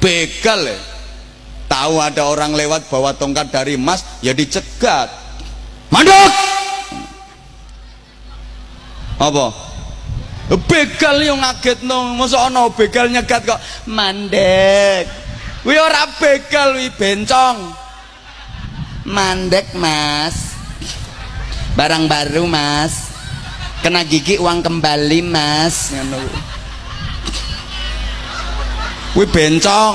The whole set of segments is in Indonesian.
begal ya. Tahu ada orang lewat bawa tongkat dari emas, ya dicegat. Mandek. Apa? Begal yang ngagetno, masa ana begal nyegat kok mandek. Kuwi ora begal, kuwi bencong. Mandek, Mas. Barang baru, Mas. Kena gigi uang kembali, Mas. Ngono. Kuwi bencong.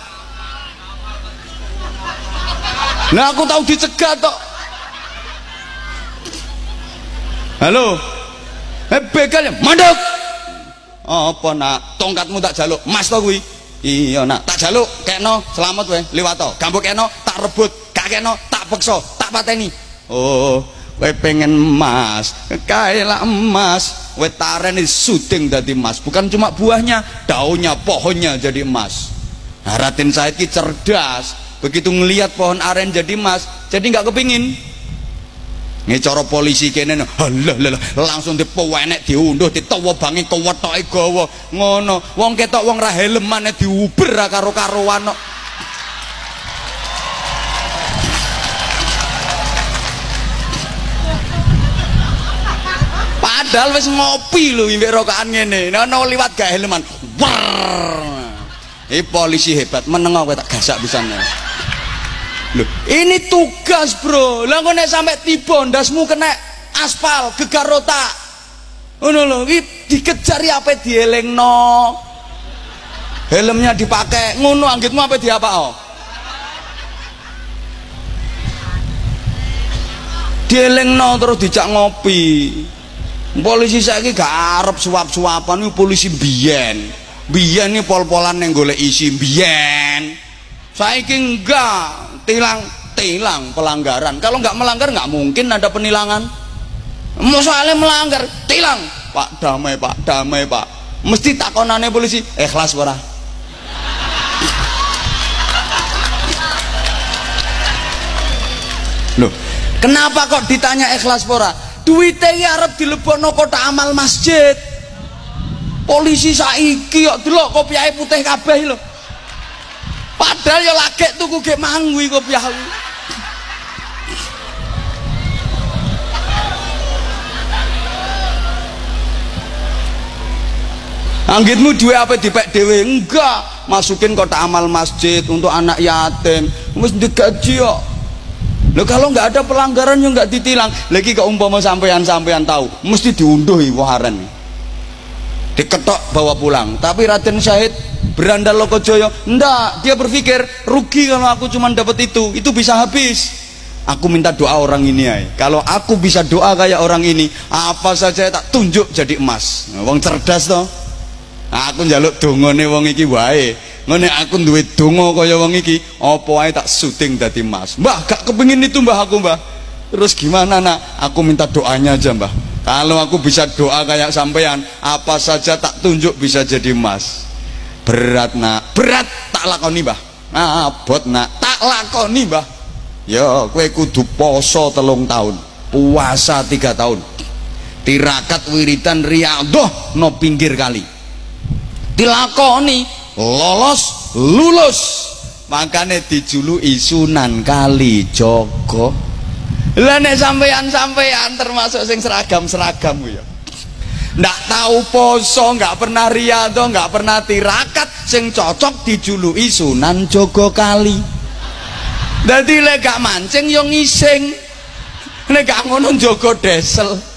Lah aku tahu dicegat kok. Halo. Begal mandek. Apa nak? Tongkatmu tak jaluk. Mas to kuwi. Iya nak, tak jaluk. Kekno selamat wae, liwat to. Gambok kekno tak rebut, gak kekno tak peksa, tak pateni. Oh, kowe pengen emas. Kaelah emas. Kowe tareni syuting dadi emas. Bukan cuma buahnya, daunnya, pohonnya jadi emas. Nah, Raden Said ki cerdas. Begitu ngelihat pohon aren jadi emas, jadi nggak kepingin. Nih cara polisi kene, halah langsung dipewenek, diunduh, ditawa bangi kewetoke gawa. Ngono, wong ketok wong ra helmane diuber karo karowan kok. Padahal wis ngopi lho mbek rokokan ngene. Ono liwat gak helman. Polisi hebat, meneng kowe tak gasak pisan. Loh, ini tugas bro. Lah kok nek sampe tiba ndasmu kena aspal gegar otak. Ngono lho, iki dikejar ya ape dielingno. Helmnya dipakai, ngono anggitmu ape diapakno? Dielingno terus dijak ngopi. Polisi saiki gak arep suap-suapan, polisi biyen. Biyen iki pol-polan yang golek isi biyen. Saiki enggak. Tilang pelanggaran. Kalau nggak melanggar nggak mungkin ada penilangan. Mau soalnya melanggar tilang, Pak damai Pak. Mesti takonane polisi ikhlas ora. Loh, kenapa kok ditanya ikhlas ora? Duitnya arep dilebokno kotak amal masjid. Polisi saiki kok delok kopiahe putih kabeh lho. Padahal ya lagek tuku gek mangwi kopiah. Anggitmu duwe apa dipek dhewe? Enggak, masukin kotak amal masjid untuk anak yatim. Wis digaji kok. Lho kalau nggak ada pelanggaran yang nggak ditilang, lagi kok umpama sampean tahu, mesti diunduh waren. Diketok bawa pulang. Tapi Raden Said berandal Lokojoyo, enggak, dia berpikir rugi kalau aku cuma dapat itu bisa habis. Aku minta doa orang ini ya. Kalau aku bisa doa kayak orang ini, apa saja tak tunjuk jadi emas. Wong cerdas toh. Aku njaluk dongane wong iki wae. Ngene aku duwe donga kaya wong iki, apa wae tak syuting dadi emas. Mbah, gak kepengin itu mbah aku, Mbah. Terus gimana nak? Aku minta doanya aja, Mbah. Kalau aku bisa doa kayak sampean, apa saja tak tunjuk bisa jadi emas. Berat nak, berat tak lakoni mbah. Abot nak, tak lakoni mbah. Ya, kowe kudu poso 3 tahun, puasa 3 tahun, tirakat wiridan riyadhah no pinggir kali. Dilakoni, lulus. Makanya dijuluki Sunan Kalijaga. Lah nek sampean termasuk sing seragam ya. Nggak tahu poso, nggak pernah riyadhah, nggak pernah tirakat, sing cocok dijuluki Sunan Jogokali. Dadi lek gak mancing yo ngising, nek gak ngono njogo desel.